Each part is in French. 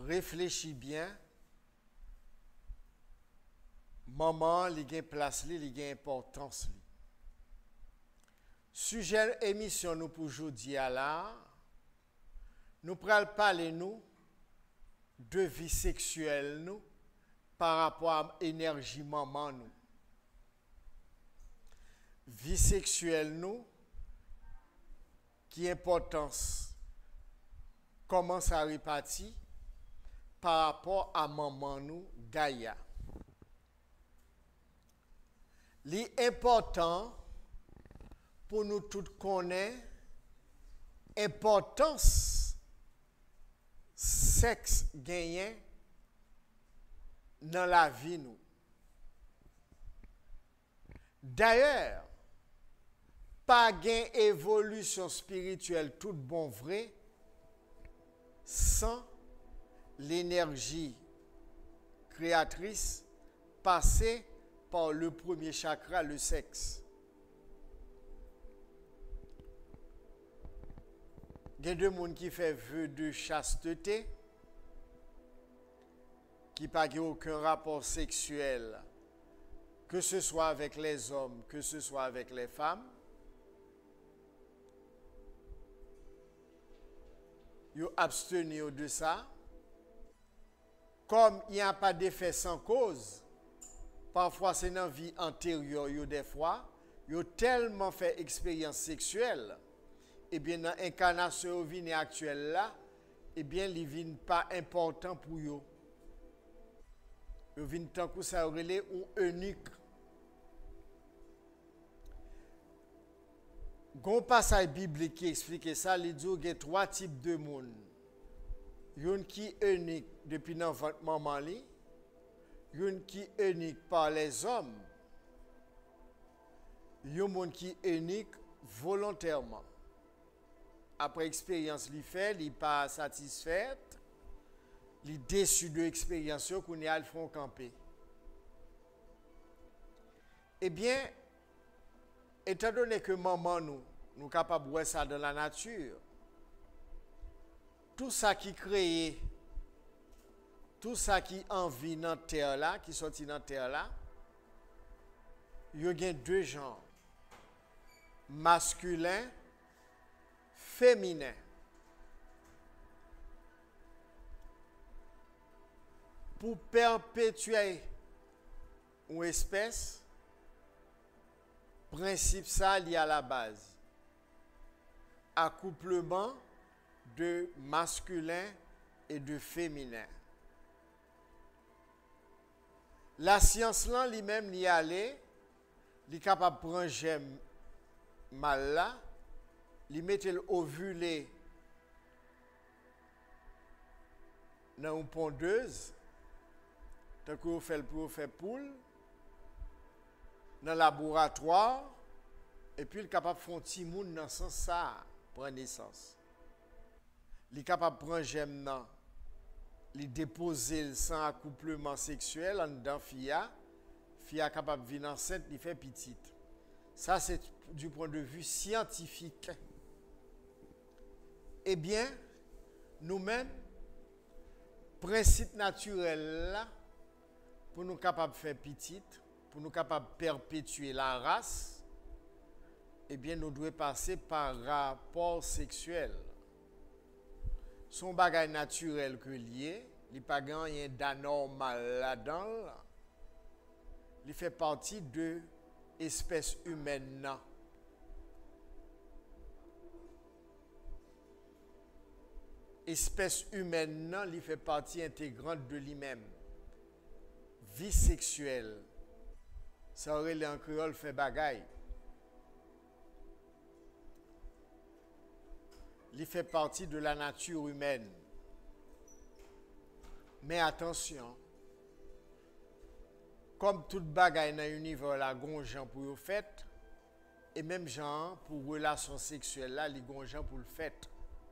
réfléchis bien, maman, li gen place li gen importance li. Sujet émission nous pour aujourd'hui à là, nous pral parler nous de vie sexuelle nous par rapport à énergie maman nous. Vie sexuelle nous qui importance comment ça répartit par rapport à maman nous Gaïa. L'important pour nous tous connaître importance sexe gagné dans la vie nous. D'ailleurs, pas gain évolution spirituelle toute bon vrai sans l'énergie créatrice passée par le premier chakra, le sexe. Il y a deux personnes qui font vœu de chasteté, qui n'ont aucun rapport sexuel, que ce soit avec les hommes, que ce soit avec les femmes. Ils abstenus de ça. Comme il n'y a pas d'effet sans cause, parfois c'est dans la vie antérieure, des fois, ils ont tellement fait expérience sexuelle, et bien dans l'incarnation vie actuelle là, et bien ils ne sont pas important pour eux. Ils viennent tant que ça relève ou unique. Gon passage biblique qui explique ça, il dit qu'il y a trois types de monde. Yon qui est unique depuis dans votre maman li, yon qui est unique par les hommes, yon monde qui est unique volontairement. Après expérience li fait, li pas satisfait, li déçu de l'expérience qu'on y a le font camper. Eh bien, étant donné que maman nous capables de voir ça dans la nature, tout ça qui crée, tout ça qui en vit dans la terre là, qui sortit dans la terre là, il y a deux genres, masculin, féminin. Pour perpétuer une espèce, principe ça lié à la base. Accouplement de masculin et de féminin. La science là lui-même l'y aller, li capable prendre gemme mal là, li mettre l'ovulé dans une pondeuse, tant que vous faites pour faire poule dans le laboratoire, et puis il est capable de faire un petit monde dans ce sens ça prend naissance. Il est capable de prendre gemme nan, il déposer sans accouplement sexuel en dedans fia capable de venir enceinte, il fait petite. Ça c'est du point de vue scientifique. Eh bien, nous-mêmes, principe naturel là, pour nous capables de faire petite, pour nous capables de perpétuer la race, eh bien, nous devons passer par rapport sexuel. Son bagage naturel que lié, il n'y a pas rien d'anormal là-dedans. Il fait partie de l'espèce humaine. Espèce humaine, il fait partie intégrante de lui-même. Vie sexuelle. Ça aurait les en créole fait bagaille. Il fait partie de la nature humaine. Mais attention, comme toute bagaille dans l'univers, la gonjan pour le fait, et même genre pour relation sexuelle là, les gonjan pour le fait.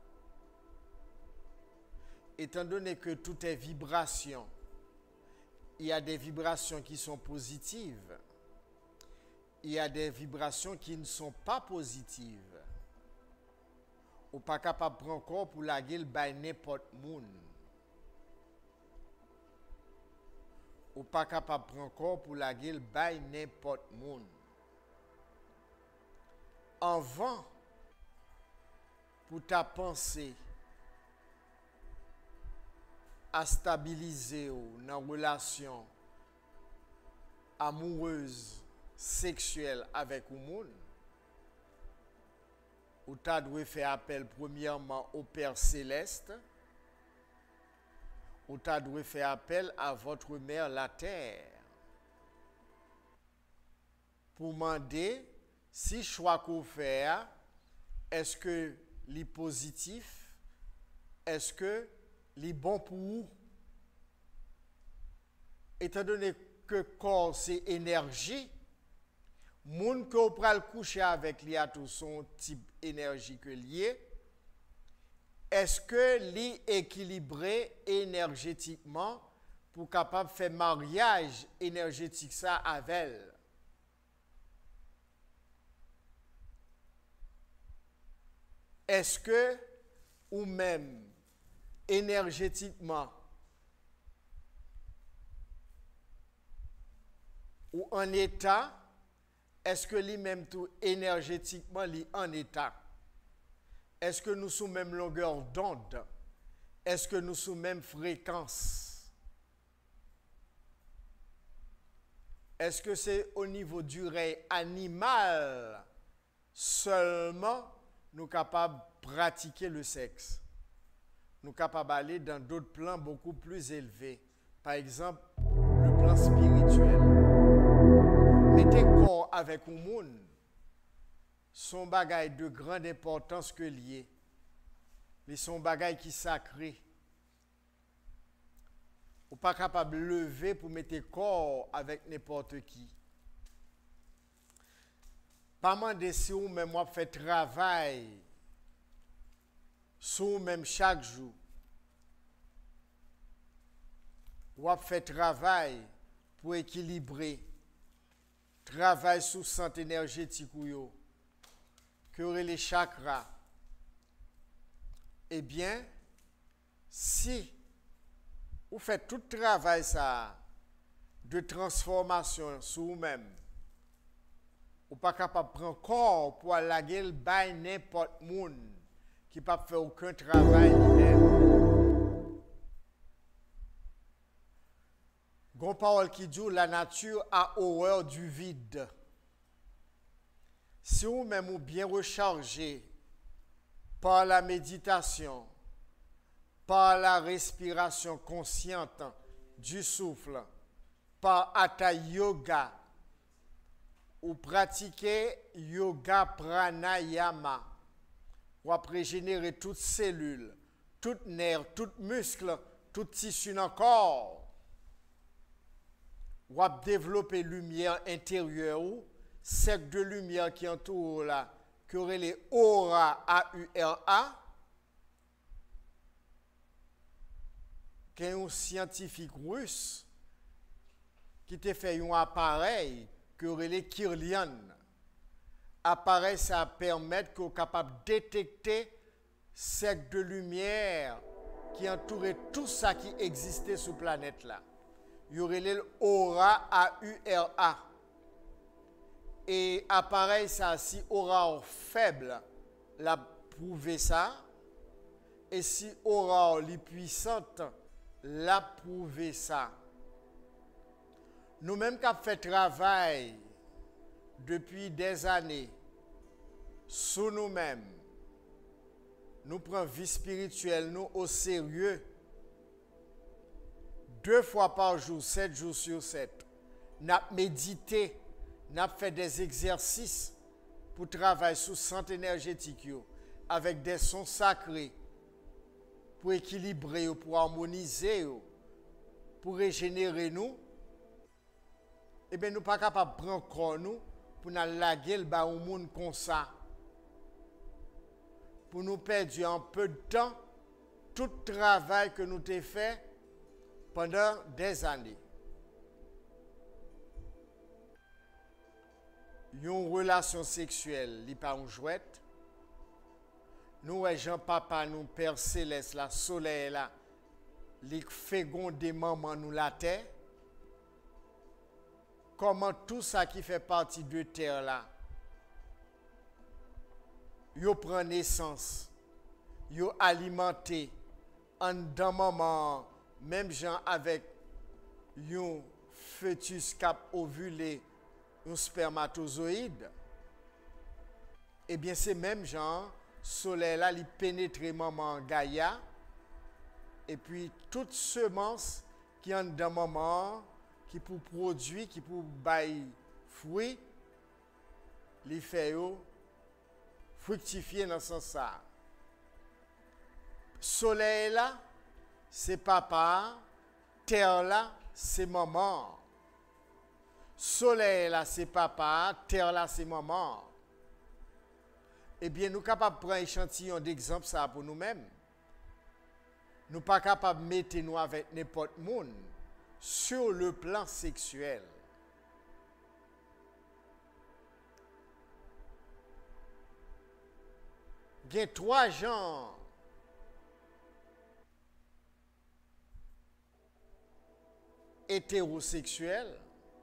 Étant donné que tout est vibration, il y a des vibrations qui sont positives, il y a des vibrations qui ne sont pas positives. Ou pas capable de prendre corps pour la gueule by n'importe monde. ou pas capable de prendre corps pour la gueule by n'importe monde. Avant, pour ta pensée à stabiliser dans une relation amoureuse, sexuelle avec un monde, ou tu dois faire appel premièrement au Père Céleste, ou tu dois faire appel à votre mère la terre pour demander si le choix qu'on fait, est-ce que les positif, est-ce que les bon pour vous? Étant donné que corps c'est énergie, moun que vous pral coucher avec lui a tout son type énergie que lié, est-ce que li équilibré énergétiquement pour capable faire mariage énergétique ça avec elle? Est-ce que ou même énergétiquement ou en état, est-ce que lui-même tout énergétiquement lui en état? Est-ce que nous sommes même longueur d'onde? Est-ce que nous sommes même fréquence? Est-ce que c'est au niveau du règne animal seulement nous sommes capables de pratiquer le sexe? Nous sommes capables d'aller dans d'autres plans beaucoup plus élevés. Par exemple, le plan spirituel. Mettez corps avec un monde, son bagage de grande importance que lié. Mais son bagage qui sacré. Ou pas capable de lever pour mettre corps avec n'importe qui. Pas demander si ou même moi fait travail sur même chaque jour. Ou fait travail pour équilibrer. Travail sur santé énergétique ou yo. Que les chakras. Eh bien, si vous faites tout travail ça de transformation sur vous-même, ou pas capable de prendre corps pour la gueule by n'importe monde qui ne peut faire aucun travail lui-même. Gon parole qui dit la nature a horreur du vide. Si vous-même vous bien rechargé par la méditation, par la respiration consciente du souffle, par Hatha Yoga, ou pratiquer yoga pranayama, ou après régénérer toutes cellules, toutes nerfs, toutes muscles, tout tissu dans le corps, ou développer lumière intérieure, cercle de lumière qui entoure là, qui aurait les aura, A-U-R-A, qui est un scientifique russe qui t'a fait un appareil que les Kirlian. Appareil, ça permet qu'on soit capable de détecter cercle de lumière qui entourait tout ça qui existait sur la planète là. Il y aurait l'aura, A-U-R-A. Et appareil, ça, si aura faible, l'a prouvé ça. Et si aura les puissante, l'a prouvé ça. Nous-mêmes qui avons fait travail depuis des années sur nous-mêmes, nous prenons vie spirituelle nous au sérieux. 2 fois par jour, 7 jours sur 7. Nous avons médité, nous avons fait des exercices pour travailler sur santé énergétique avec des sons sacrés pour équilibrer, pour harmoniser, pour régénérer nous. Eh bien, nous ne sommes pas capables de prendre corps nous pour nous laguer le bas au monde comme ça. Pour nous perdre un peu de temps, tout le travail que nous avons fait pendant des années. Une relation sexuelle, n'est pas une jouette. Nous, Jean-Papa, nous, Père Céleste, la soleil, là, les féconds des mamans, nous la terre. comment tout ça qui fait partie de terre là, yo prend naissance, yo alimenté en d'un moment, même gens avec un fœtus cap ovulé, un spermatozoïde, eh bien c'est même gens, soleil là, il pénètre maman Gaïa, et puis toute semence qui en d'un moment, qui pour produire, qui pour bailler fruit, les fait fructifier dans ce sens ça. Soleil là, c'est papa, terre là, c'est maman. Soleil là, c'est papa, terre là, c'est maman. Eh bien, nous sommes capables de prendre un échantillon d'exemple ça pour nous-mêmes. Nous ne sommes pas capables de mettre nous avec n'importe qui sur le plan sexuel. Il y a 3 genres hétérosexuels.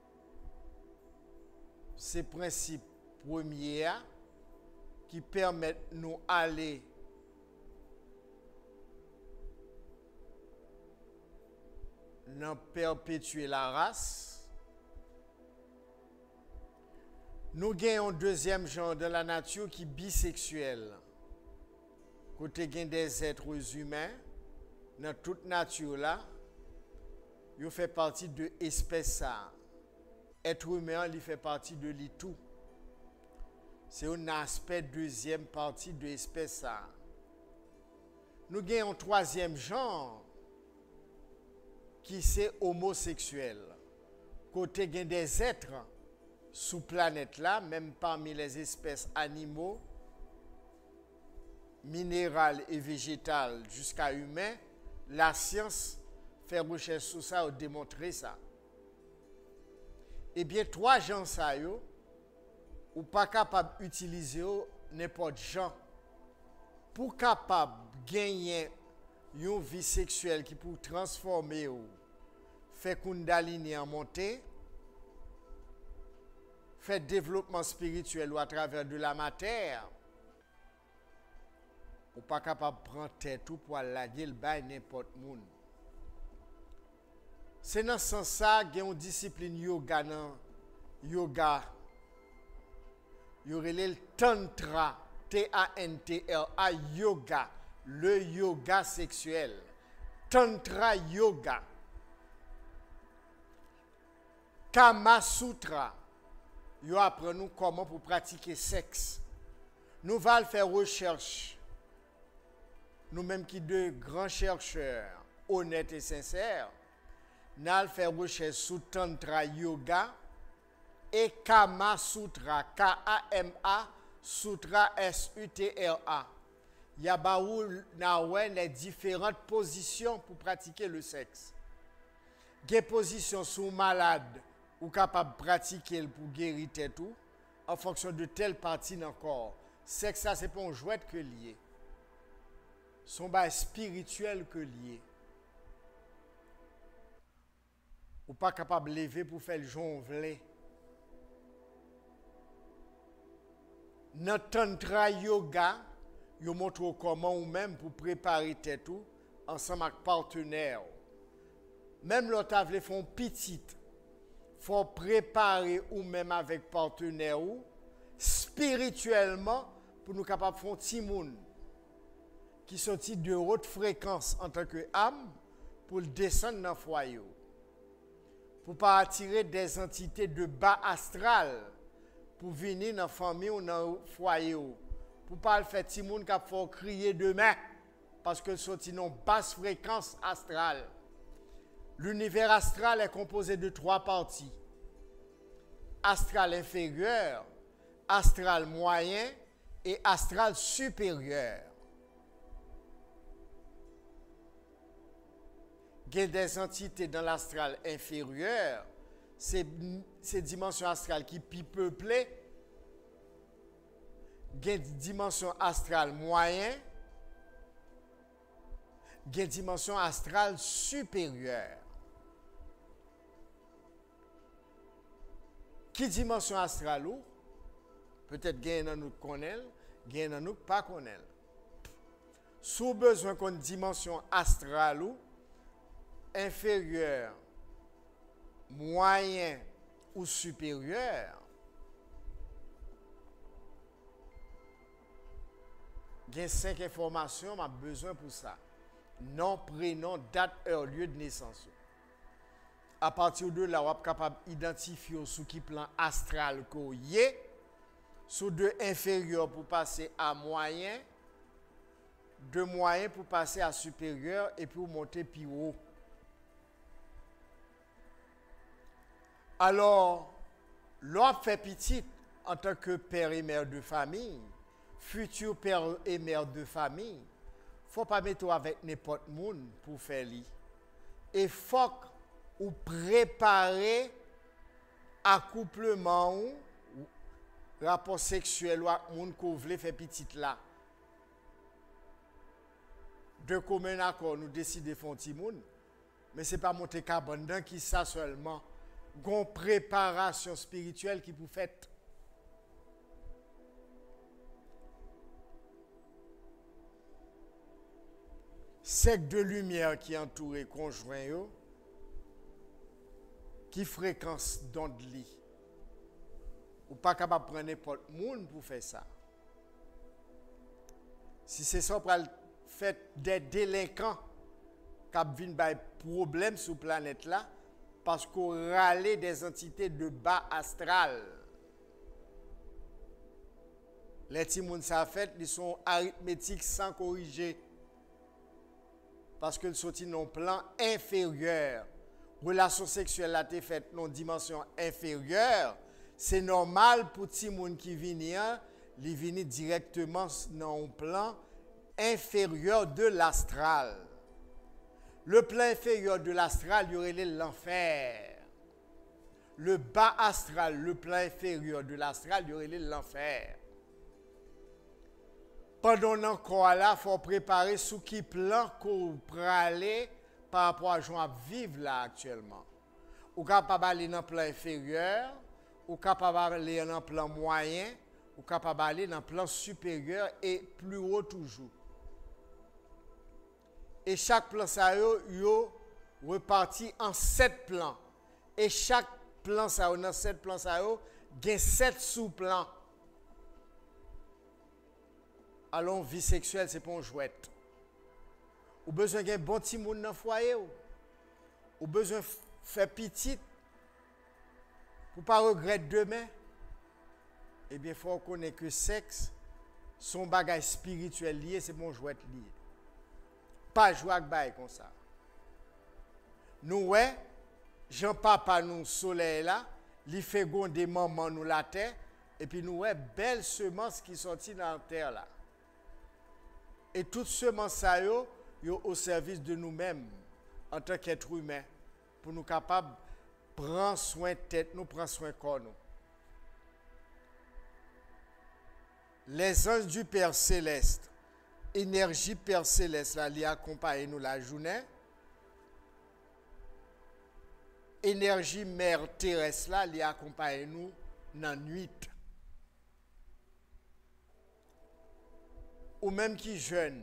C'est le principe premier qui permettent nous aller dans perpétuer la race. Nous avons un deuxième genre de la nature qui est bisexuel. Côté gain des êtres humains, dans toute nature là, ils fait partie de l'espèce ça. Être humain, il fait partie de tout. C'est un aspect deuxième partie de l'espèce ça. Nous avons un troisième genre qui c'est homosexuel. Côté gain des êtres sous planète là, même parmi les espèces animaux, minérales et végétales jusqu'à humains, la science fait recherche sur ça et démontrer ça. Eh bien, 3 gens ça yo, ou pas capable d'utiliser n'importe gens pour capable gagner une vie sexuelle qui peut transformer ou faire Kundalini en montée, faire développement spirituel ou à travers de la matière, ou pas capable de prendre tête tout pour laguer le bail n'importe monde. C'est dans ce sens-là qu'il y a une discipline yoga dans yoga. Il y aurait le tantra, T-A-N-T-R-A, yoga, le yoga sexuel. Tantra yoga. Kama Sutra, il apprend nous comment pour pratiquer sexe. Nous allons faire recherche. Nous-mêmes qui de grands chercheurs, honnêtes et sincères, nous allons faire recherche sur Tantra Yoga et Kama Sutra, K-A-M-A, Sutra S-U-T-R-A. Il y a les différentes positions pour pratiquer le sexe. Des positions sont malades ou capables de pratiquer pour guérir tout en fonction de telle partie dans le corps. Sexe, ça, c'est pas un jouet que lié. Son bas spirituel que lié. Ou pas capable de lever pour faire le jonvler. Dans Tantra Yoga, yo montre comment ou même pour préparer tout ensemble avec partenaire. Même l'autre a font petite. Faut préparer ou même avec partenaire ou spirituellement pour nous capables de faire petit monde qui sont de haute fréquence en tant que âme pour le descendre dans le foyer. Pour ne pas attirer des entités de bas astral pour venir dans la famille ou dans le foyer. Pour ne pas le faire petit monde qui faut crier demain parce que sont une basse fréquence astrale. L'univers astral est composé de 3 parties. Astral inférieur, astral moyen et astral supérieur. Il y a des entités dans l'astral inférieur, c'est dimensions astrales qui sont peuplées. Il y a des dimensions astrales moyennes. Il y a des dimensions astrales supérieures. Qui dimension astrale ou? Peut-être gain dans nous connaît, gain dans nous pas connaît. Sous besoin qu'on dimension astrale ou inférieure, moyen ou supérieur, il y a 5 informations, m'a besoin pour ça. Nom, prénom, date, heure, lieu de naissance. À partir de là, on est capable d'identifier sous qui plan astral qu'on y est, sous de inférieur pour passer à moyen, de moyen pour passer à supérieur et pour monter plus haut. Alors, l'on fait petit en tant que père et mère de famille, futur père et mère de famille, faut pas mettre avec n'importe monde pour faire li. Et faut ou préparer accouplement ou rapport sexuel ou monde qu'on veut faire petit là. De commun accord nous décider de faire petit monde, mais c'est pas monter cabane qui ça seulement. Gon préparation spirituelle qui vous fait. Cercle de lumière qui entoure conjoint yo, qui fréquence d'onde li. Ou pas capable prendre n'importe monde pour faire ça. Si c'est ça pour faire des délinquants qui viennent par problème sur planète là parce qu'on râle des entités de bas astral. Les petits moun ça fait, ils sont arithmétiques sans corriger. Parce qu'ils sont dans un plan inférieur. Relation sexuelle a été faite dans une dimension inférieure. C'est normal pour les gens qui viennent, ils viennent directement dans un plan inférieur de l'astral. Le plan inférieur de l'astral, il y aurait l'enfer. Le bas astral, le plan inférieur de l'astral, il y aurait l'enfer. Pendant encore là, il faut préparer sous qui plan qu'on peut aller par rapport à ce qu'on vivre là actuellement. Ou capable aller dans le plan inférieur, ou capable aller dans le plan moyen, ou capable aller dans le plan supérieur et plus haut toujours. Et chaque plan ça yo reparti en 7 plans. Et chaque plan ça dans 7 plans ça yo, gain 7 sous-plans. Alors, vie sexuelle, c'est pas un jouette. Ou besoin d'un bon petit monde dans le foyer. Ou besoin de faire petit pour ne pas regretter demain. Eh bien, il faut reconnaître que le sexe, son bagage spirituel lié, c'est bon jouette lié. Pas jouer avec bail comme ça. Nous, ouais, Jean-Papa, nous, soleil là, il fait des mamans, nous, la terre, et puis nous, ouais, belle semence qui sortit dans la terre là. Et toutes semences ça yo au service de nous-mêmes en tant qu'être humain pour nous capables de prendre soin de tête nous, prendre soin de corps nous. Les anges du Père céleste, énergie Père céleste là, li accompagne nous la journée. Énergie mère terrestre là, li accompagne nous dans la nuit. Ou même qui jeune,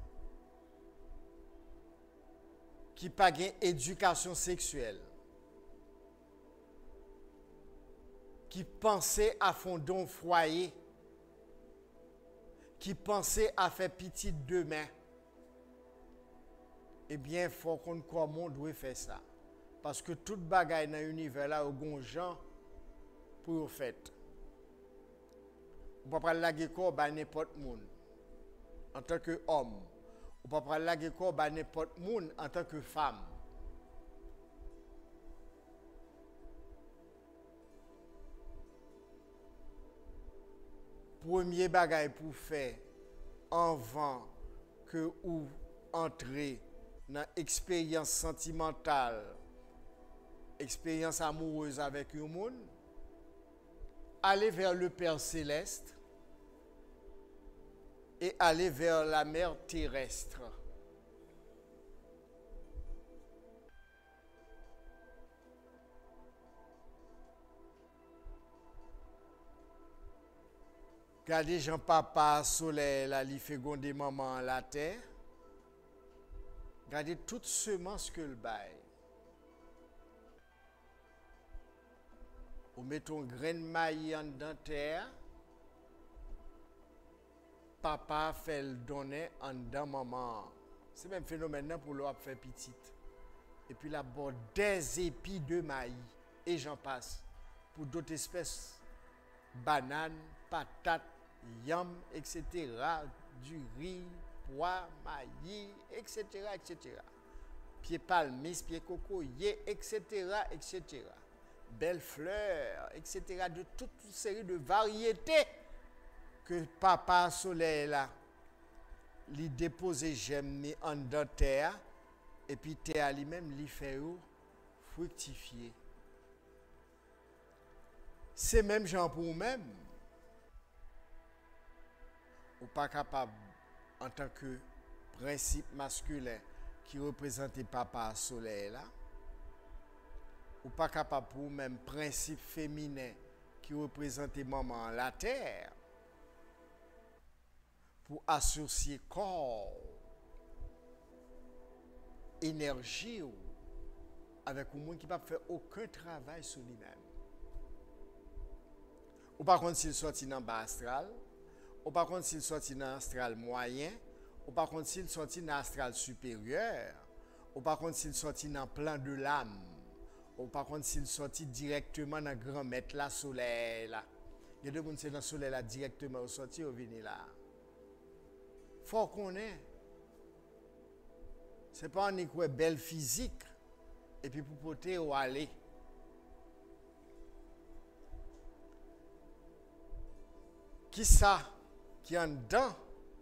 qui n'a pas d'éducation sexuelle, qui pensait à fonder un foyer, qui pensait à faire petit demain, eh bien, il faut qu'on comment on doit faire ça. Parce que toute bagaille dans l'univers là, il y a des gens pour faire. On ne peut pas laguer corps à n'importe qui. En tant qu'homme, on ne peut pas laguer corps à n'importe qui en tant que femme. Premier bagage pour faire avant que ou entrer dans l'expérience sentimentale, expérience amoureuse avec un monde, aller vers le Père céleste et aller vers la mer terrestre. Regardez Jean-Papa Soleil, là, il fait gonder maman la terre. Regardez toute semence que le bail. Ou mettons grain de maïs dans terre. Papa fait le donner en dedans maman. C'est même phénomène pour l'eau faire petite. Et puis là, bon, des épis de maïs. Et j'en passe. Pour d'autres espèces. Bananes, patates, yam, etc. Du riz, pois, maïs, etc. etc. Pieds palmis, pieds cocoyer, etc. etc. Belles fleurs, etc. De toute une série de variétés que Papa Soleil là, lui dépose j'aime en dans terre et puis terre lui-même lui fait fructifier. C'est même gens pour même. Ou pas capable en tant que principe masculin qui représente Papa Soleil là. Ou pas capable pour même principe féminin qui représente maman la terre. Pour associer corps, énergie avec un monde qui ne peut faire aucun travail sur lui-même. Ou par contre, s'il sortit dans bas astral, ou par contre, s'il sortit dans astral moyen, ou par contre, s'il sortit dans astral supérieur, ou par contre, s'il sortit dans plan de l'âme, ou par contre, s'il sortit directement dans grand maître la soleil là. Il y a deux personnes dans le soleil là directement au sorti au venir là. Faut qu'on ait. C'est pas une belle physique et puis pour porter ou aller. Qui ça qui en dedans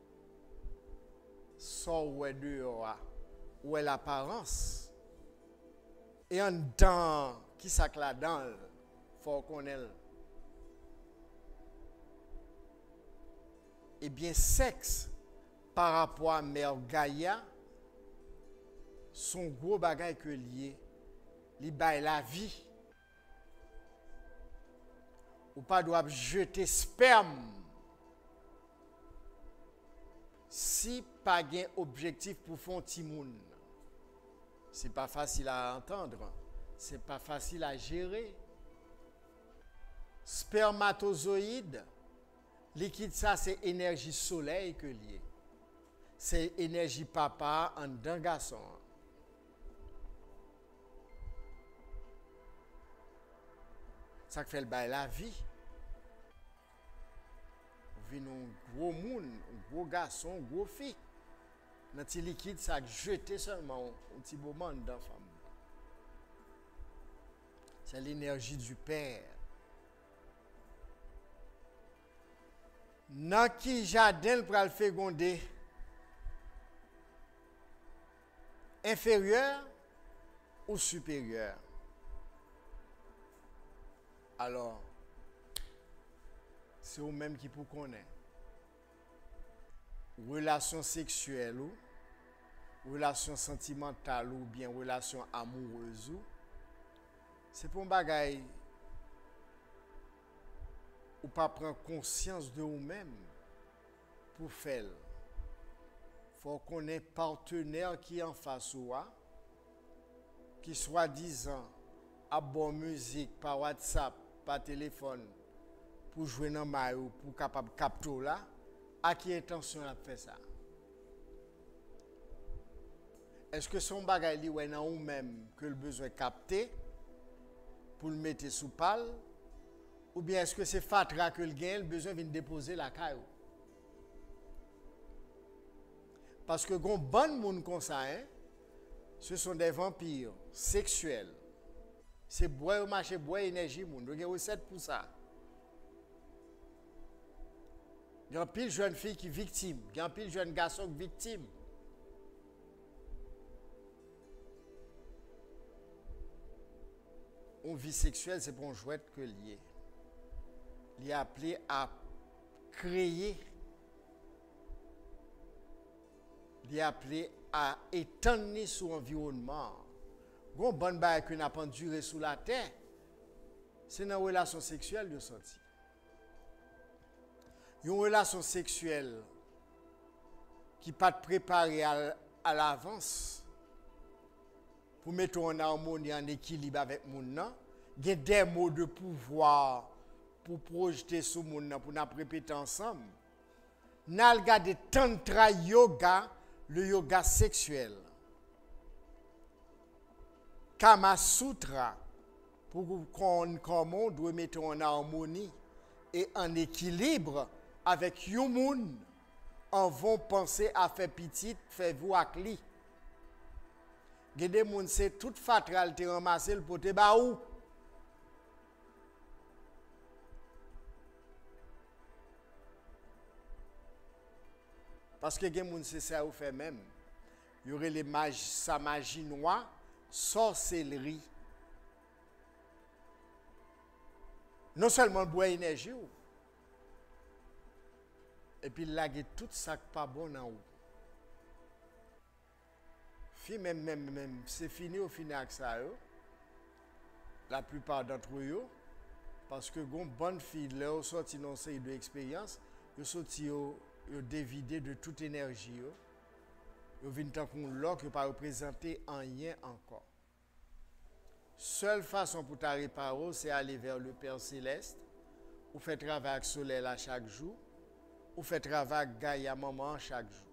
sort où est dehors où est l'apparence et en dedans qui ça que là-dedans faut qu'on ait. Eh bien sexe par rapport à Mère Gaïa, son gros bagage que lié, li bail la vie. Ou pas doit jeter sperme si pas gain objectif pour faire timoun. C'est pas facile à entendre, c'est pas facile à gérer. Spermatozoïde, liquide ça c'est énergie soleil que lié. C'est énergie papa en d'un garçon. Ça fait le bail la vie. On vit un gros monde, un gros garçon, un gros fille. Dans petit liquide, ça jeté seulement un petit moment dans la femme. C'est l'énergie du père. Dans qui jardin pour le féconder? Inférieur ou supérieur? Alors, c'est vous-même qui vous connaissez. Relation sexuelle ou relation sentimentale ou bien relation amoureuse ou c'est pour un bagay ou pas prendre conscience de vous-même pour faire. Faut qu'on ait partenaire qui en face ou qui soit disant à bonne musique par WhatsApp, par téléphone pour jouer dans maillot pour capable capter là, à qui intention a fait ça? Est-ce que son bagay li ou nan ou même que le besoin capter pour le mettre sous pal ou bien est-ce que c'est fatra que le gain le besoin vient déposer la caillou? Parce que gon bon monde comme ça hein, ce sont des vampires sexuels. C'est boire au marché boire énergie monde. Donc il y a recette pour ça. Il y a pile jeune fille qui victime, il y a pile jeune garçon qui victime. Une vie sexuelle, c'est pour un jouet que lié. Il est appelé à créer. Il est appelé à étendre son environnement. Bon bonne bail que n'a pas duré sous la terre. C'est dans la relation sexuelle de sorti. Une relation sexuelle qui pas préparée à l'avance pour mettre en harmonie, en équilibre avec mon nan, il y a des mots de pouvoir pour projeter sur mon nan, pour nous répéter ensemble. Nous regardons Tantra Yoga, le yoga sexuel. Kama Sutra, pour qu'on comment on doit mettre en harmonie et en équilibre avec les gens en vont penser à faire petit, faire vous avec lui. Il y a des gens c'est toute fatale te ramasser le pote ba ou. Parce que les gens c'est ça ou fait même. Il y aurait les mages, sa magie noire, sorcellerie. Non seulement boire énergie, et puis là, il y a tout ça qui pas bon en haut. Même, c'est fini au final avec ça. La plupart d'entre eux, parce que les bonnes filles, là, ils sortent dans une expérience, ils sortent dévidés de toute énergie. Ils viennent tant qu'on l'a, qui ne pas représenter rien encore. Seule façon pour te réparer, c'est aller vers le Père Céleste, ou faire travail avec le soleil là chaque jour, ou faire travail avec Gaïa maman chaque jour.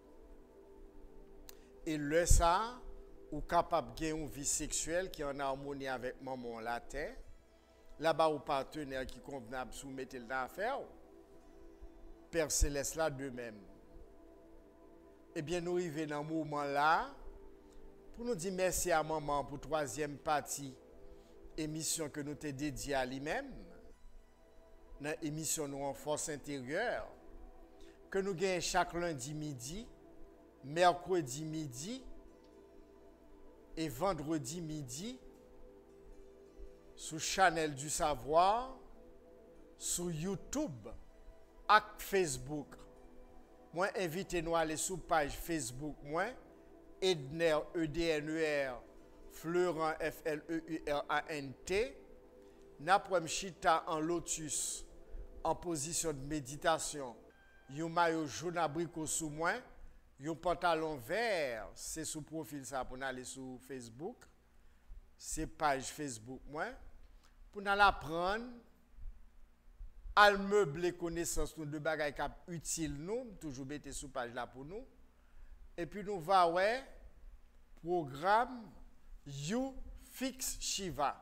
Et le ça, ou capable de gagner une vie sexuelle qui est en harmonie avec maman la terre, là-bas ou partenaire qui est convenable soumettre l'affaire, Père Céleste là de même. Eh bien, nous arrivons dans ce moment là, pour nous dire merci à maman pour la troisième partie émission que nous t'ai dédiée à lui-même, dans l'émission nous en force intérieure, que nous gagnons chaque lundi midi, mercredi midi et vendredi midi sur Channel du Savoir, sur YouTube et Facebook. Moi, invitez-nous à aller sur la page Facebook, moi, Edner, E-D-N-E-R, Fleurant, F-L-E-U-R-A-N-T, Naprem Chita en lotus, en position de méditation, yon maillot jaune abricot sous moi, yon pantalon vert, c'est sous profil ça pour aller sur Facebook, c'est page Facebook moi, pour nous apprendre à meubler connaissance nous de bagages utiles nous, toujours mettre sous page là pour nous. Et puis nous va ouais programme You Fix Shiva.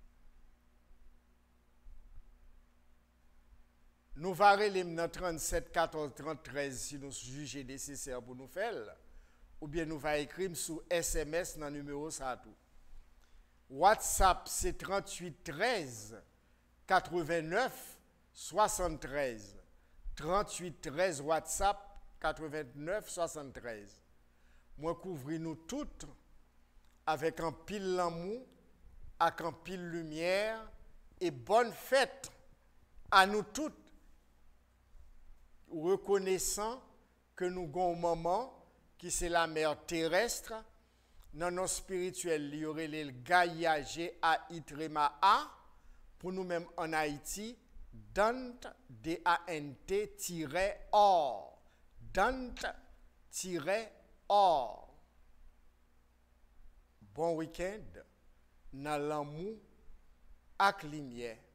Nous va relire dans 37 14 33 si nous jugeons nécessaire pour nous faire, ou bien nous va écrire sur SMS dans le numéro ça tout. WhatsApp c'est 38 13 89 73. 38 13 WhatsApp 89 73. Moi couvrir nous toutes avec un pile l'amour, avec un pile lumière et bonne fête à nous toutes, reconnaissant que nous avons un moment qui c'est la mer terrestre, dans nos spirituels, il y aurait le Gaïa G-A-I-T-R-E-M-A-A, pour nous-mêmes en Haïti, Dante, D-A-N-T-or. Dante-or. Bon week-end, dans l'amour, avec lumière.